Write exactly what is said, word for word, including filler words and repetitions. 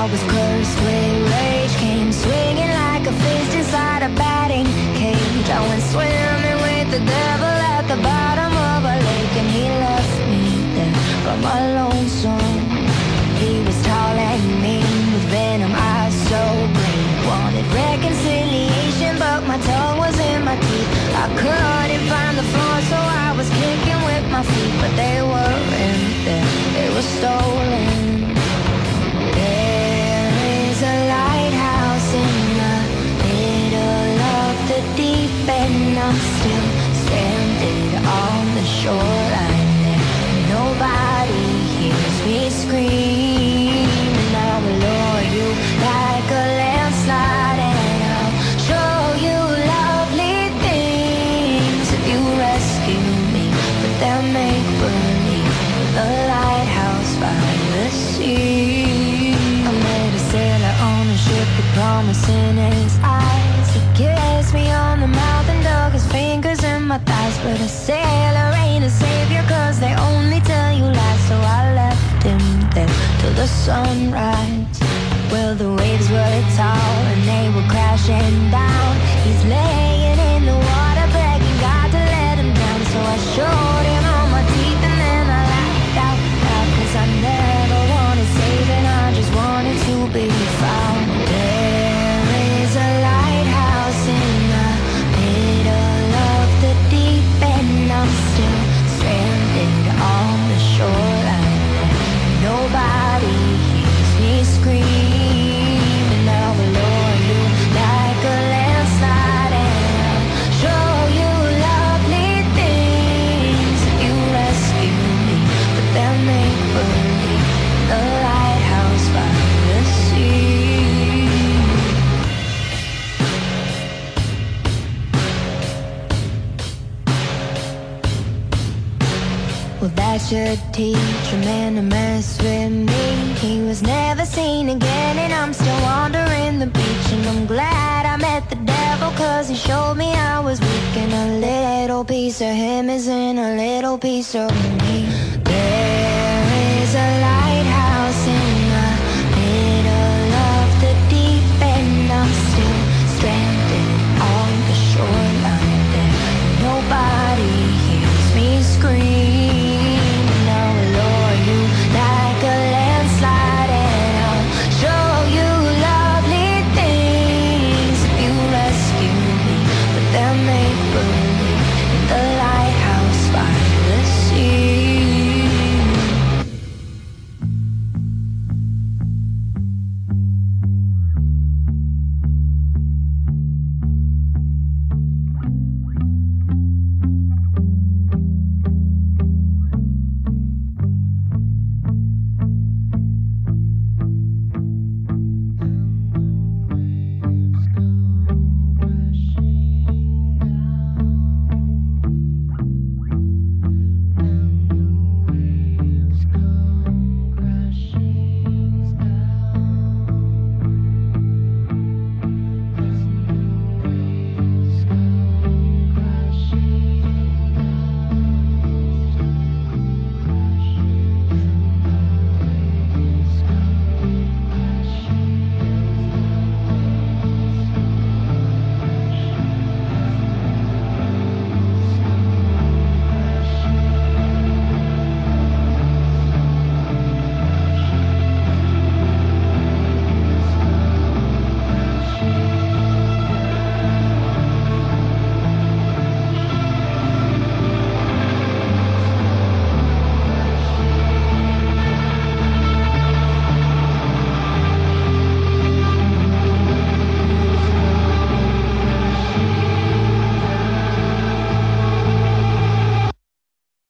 I was cursed with rage, came swinging like a fist inside a batting cage. I went swimming with the devil at the bottom of a lake, and he left me there by my lonesome. He was tall and mean, with venom eyes so green. Wanted reconciliation, but my tongue was in my teeth. I couldn't find the floor, so I was kicking with my feet, but they weren't there, they were stolen. There is a lighthouse in the middle of the deep, and I'm still stranded on the shoreline there. Nobody hears me scream, and I will lure you like a landslide, and I'll show you lovely things if you rescue me. But they'll make believe, the lighthouse by the sea. I met a sailor on a ship with promise in his eyes. He kissed me on the mouth and dug his fingers in my thighs. But a sailor ain't a savior, cause they only tell you lies. So I left him there till the sunrise. Well, the waves were tall and they were crashing down. He's laying in the water begging God to let him down. So I showed him all my teeth and then I laughed out loud, cause I never wanted saving, I just wanted to be found. There is a lighthouse in the middle of the deep, and I'm still stranded on the shoreline. Nobody hears me scream, and I will lure you like a landslide, and I'll show you lovely things if you rescue me. But they'll make believe, the lighthouse by the sea. Well, that should teach a man to mess with me. He was never seen again, and I'm still wandering the beach. And I'm glad I met the devil, cause he showed me I was weak, and a little piece of him is in a little piece of me. There is a light